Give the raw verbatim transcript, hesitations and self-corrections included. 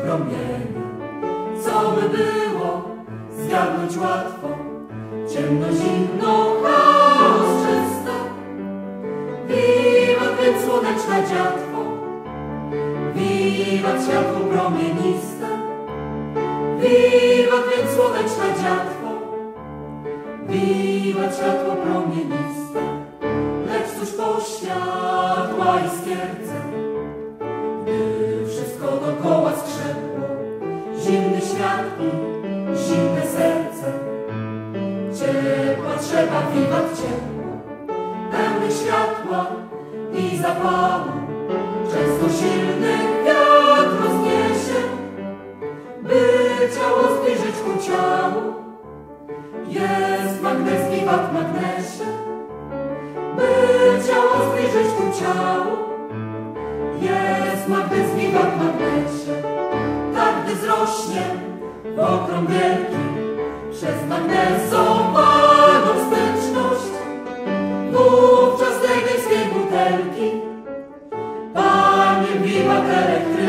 promienie. Co by było zgadnąć łatwo, ciemno, zimno, chaos czyste. Wiwat więc słoneczna dziatwo, wiwat światło promieniste. Wiwat więc słoneczna dziatwo, wiwat światło promieniste. Lecz cóż to światła iskierce, gdy wszystko dokoła skrzepło. Zimny świat i zimne serce, ciepła trzeba, wiwat ciepło. Pełny światła i zapału, często silny wiatr rozniesie, by ciało zbliżyć ku ciału. Jest magnes, wiwat magnesie, by ciało zbliżyć ku ciału. Jest magnes, wiwat magnesie. Tak gdy zrośnie w okrąg wielki przez magnezowaną wsteczność, wówczas tej miejskiej butelki Panie wiwat elektryki.